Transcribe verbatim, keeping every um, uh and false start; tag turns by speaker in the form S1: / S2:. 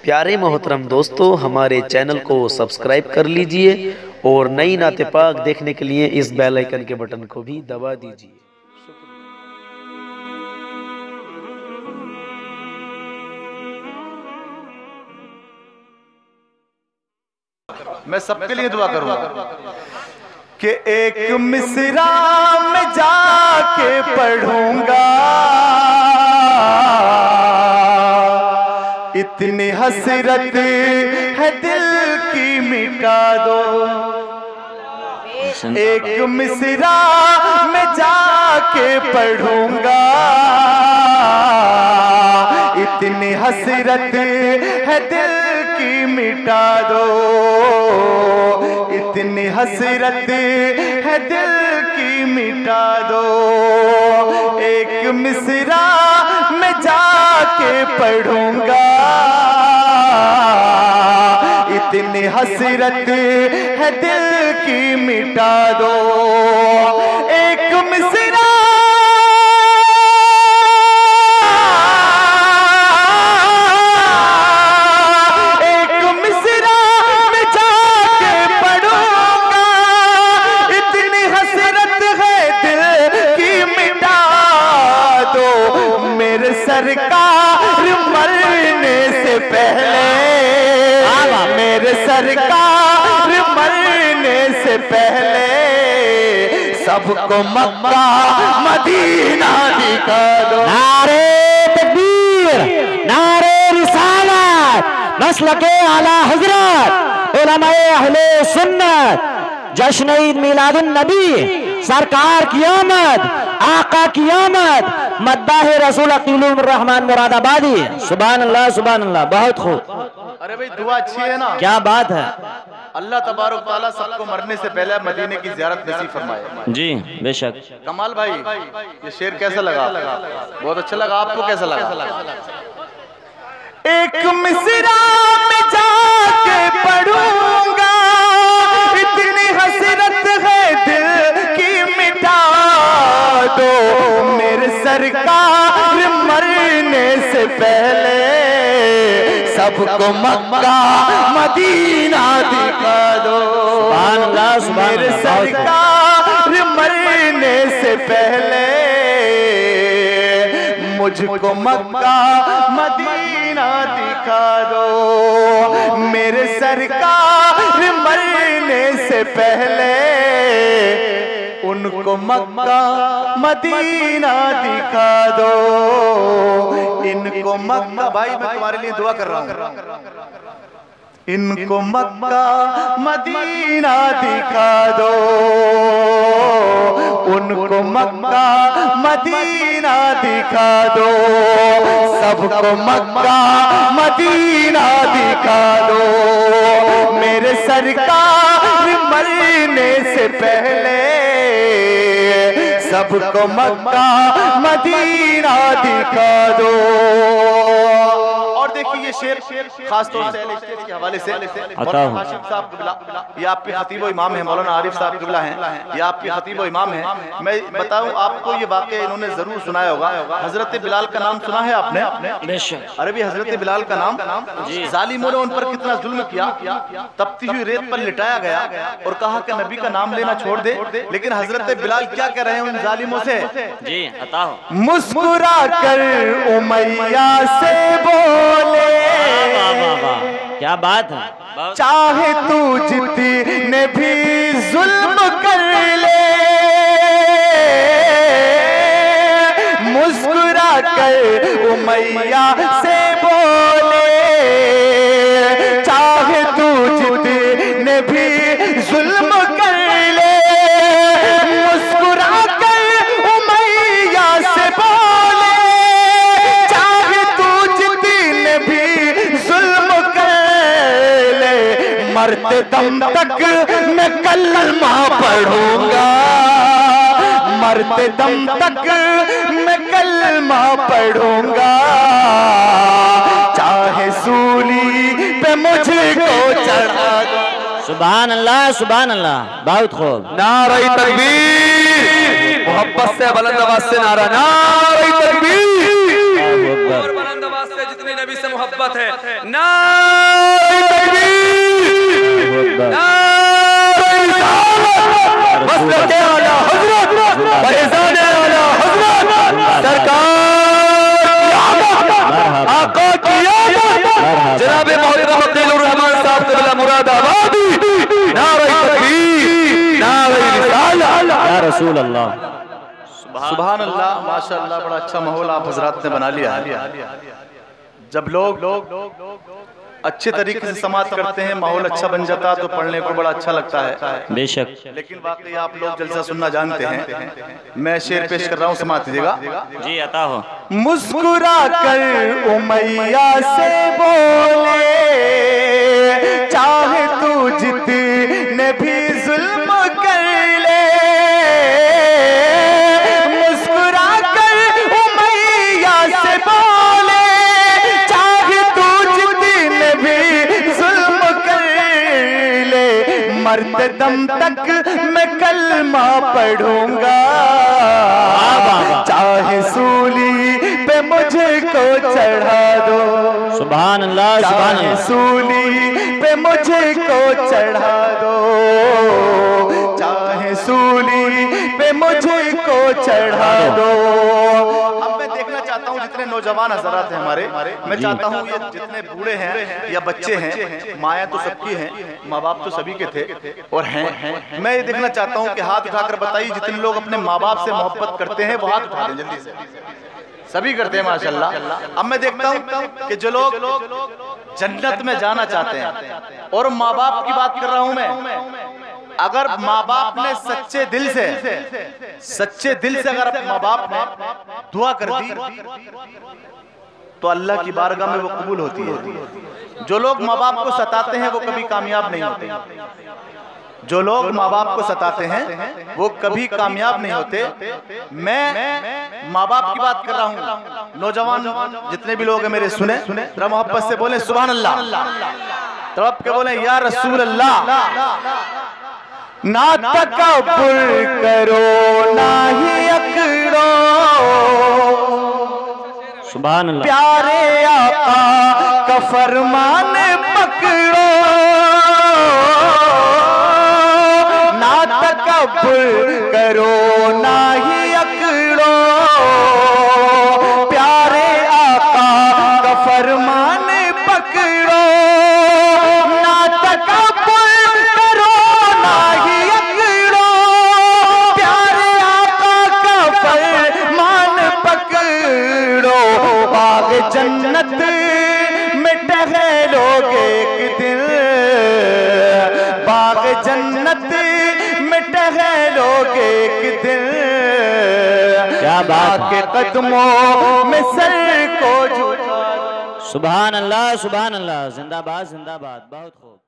S1: प्यारे मोहतरम दोस्तों, हमारे चैनल को सब्सक्राइब कर लीजिए और नई नाते पाक देखने के लिए इस बेल आइकन के बटन को भी दबा दीजिए।
S2: मैं सबके लिए दुआ करूंगा कि एक मिसरा में जाके पढ़ूंगा, इतनी हसरत है दिल की मिटा दो। एक मिसरा में जाके पढ़ूंगा, इतनी हसरत है दिल की मिटा दो। इतनी हसरत है दिल की मिटा दो। एक मिसरा में जाके पढ़ूंगा, इतनी हसरत है दिल की मिटा दो। एक मिसरा सरकार मरने से पहले, मेरे सरकार मरने से पहले सबको मक्का मदीना दिखा दो।
S3: नारे तकबीर, नारे रिसालत, मसलके आला हजरत, उलमाए अहले सुन्नत, जश्न ईद मिलादुन नबी, सरकार की आमद, आका की आमद, मद्दाह रसूल अकीलुर रहमान मुरादाबादी। सुभान अल्लाह, सुभान अल्लाह, बहुत खूब।
S2: अरे भाई दुआ अच्छी है ना,
S3: क्या बात है।
S2: अल्लाह तबारक तआला सबको मरने से पहले मदीने की ज़ियारत नसीब फरमाए।
S3: जी बेशक।
S2: कमाल भाई, ये शेर कैसा लगा? बहुत अच्छा लगा। आपको कैसा लगा? एक मिसरा में जाके पढ़ूंगा, इतनी हसरत है दिल की मिटा दो। मेरे सरकार मरने से पहले सबको मक्का मदीना दिखा दो।
S3: सुभान अल्लाह, सुभान
S2: मेरे
S3: अल्लाह।
S2: सरकार मरने से पहले मुझको मक्का मदीना दिखा दो। मेरे सरकार मरने से पहले उनको मक्का मदीना दिखा दो। इनको मक्का, भाई मैं तुम्हारे लिए दुआ कर रहा हूँ, इनको मक्का मदीना दिखा दो। उनको मक्का मदीना दिखा दो। सबको मक्का मदीना दिखा दो। मेरे सरकार मरने से पहले सबको मक्का मदीना दिखा दो। और देखिए ये शेर खास तौर से स्टेज के हवाले से मौलाना हाशिम साहब क़िबला, ये आपके खतीब व इमाम हैं, मौलाना आरिफ साहब क़िबला हैं, ये आपके खतीब व इमाम हैं। मैं बताऊं आपको, ये वाक़या इन्होंने जरूर सुनाया होगा। हजरत बिलाल का नाम सुना है आपने? अरे भी हजरत बिलाल का नाम, जालिमों ने उन पर कितना जुल्म किया। तपती हुई रेत पर लिटाया गया और कहा कि नबी का नाम लेना छोड़ दे। लेकिन हजरत बिलाल क्या कह रहे हैं उन जालिमों से?
S3: जी अता
S2: मुस्कुरा कर उमैया से बोले,
S3: क्या बात है।
S2: चाहे तू जितने भी जुल्म कर ले, मुस्कुरा कर उमैया से बोले, चाहे तू जितने भी जुल्म कर ले, मुस्कुरा कर उमैया से बोले, चाहे तू जितने भी जुल्म कर ले, मरते दम तक मैं कलमा पढ़ूंगा, मरते दम तक मैं कलमा पढ़ूंगा, चाहे सूली पे मुझको चढ़ा दो।
S3: सुभान अल्लाह, सुभान अल्लाह, बहुत खूब।
S4: नारे तकबीर, मोहब्बत से बुलंद आवाज से नारा नारे तकबीर। और बुलंद आवाज से जितनी नबी से मोहब्बत मोहब्बत है। नारे तकबीर, नारे रिसालत, मसलके आला हज़रत, फैज़ान आला हज़रत, सरकार आका की आमद, जनाब मौलाना फकीरुर रहमान साहब क़िबला मुरादाबादी, नारे तकबीर, नारे रिसालत,
S3: या रसूल अल्लाह।
S2: सुभान अल्लाह, माशाअल्लाह, बड़ा अच्छा माहौल आप हजरात ने बना लिया है। जब लोग अच्छे तरीके से समाप्त करते हैं, माहौल अच्छा बन जाता है तो पढ़ने को बड़ा अच्छा लगता है।
S3: बेशक।
S2: लेकिन वाकई आप लोग जलसा सुनना जानते हैं। मैं शेर पेश कर रहा हूँ, समाप्त दीजिएगा।
S3: जी अता हो।
S2: मुस्कुरा कर उमैया से बोले, चाहे तू जितने भी जुल्म कर ले। मुस्कुरा कर उमैया से बोले, चाहे तू जितने भी जुल्म कर ले। मरते दम तक मैं कलमा पढ़ूंगा, चाहे सूली पे मुझको चढ़ा दो।
S3: सुभान अल्लाह, सुभान अल्लाह।
S2: सूली पे मुझको चढ़ा दो, चाहे सूली पे मुझको चढ़ा दो। अब मैं देखना चाहता हूँ जितने नौजवान हज़रात हैं हमारे, मैं चाहता हूँ ये जितने बूढ़े हैं या बच्चे हैं, माया तो सबकी हैं, माँ बाप तो सभी के थे और हैं। मैं ये देखना चाहता हूँ कि हाथ उठाकर बताइए जितने लोग अपने माँ बाप से मोहब्बत करते हैं वो हाथ उठा दें जल्दी से। सभी करते हैं माशाल्लाह। अब मैं देखता हूँ कि जो लोग जन्नत में जाना चाहते हैं, और माँ बाप की बात कर रहा हूँ मैं, अगर माँ बाप ने सच्चे दिल से सच्चे दिल से अगर माँ बाप ने दुआ कर दी तो अल्लाह की बारगाह में वो कबूल होती है। जो लोग माँ बाप को सताते हैं वो कभी कामयाब नहीं होते। जो लोग माँ बाप को सताते हैं वो कभी कामयाब नहीं होते। मैं माँ बाप की बात कर रहा हूँ। नौजवान जितने भी लोग हैं मेरे सुने, जरा मोहब्बत से बोले सुभान अल्लाह, तड़प के बोले या रसूल अल्लाह। ना तकब्बुर करो ना ही अकड़ो,
S3: सुभान अल्लाह।
S2: प्यारे आका का फरमान पकड़ो, ना तकब्बुर करो ना ही अकड़ो, प्यारे आका का फरमान पकड़ो। ना तकब्बुर करो ना ही अकड़ो, प्यारे आका का फरमान पकड़ो। बाग जन्नत में टहलोगे एक दिन, बाग जन्नत में टहलोगे एक दिन।
S3: क्या बात
S2: के कदमों में सर को झुका।
S3: सुभान अल्लाह, सुभान अल्लाह। जिंदाबाद, जिंदाबाद। बहुत खूब।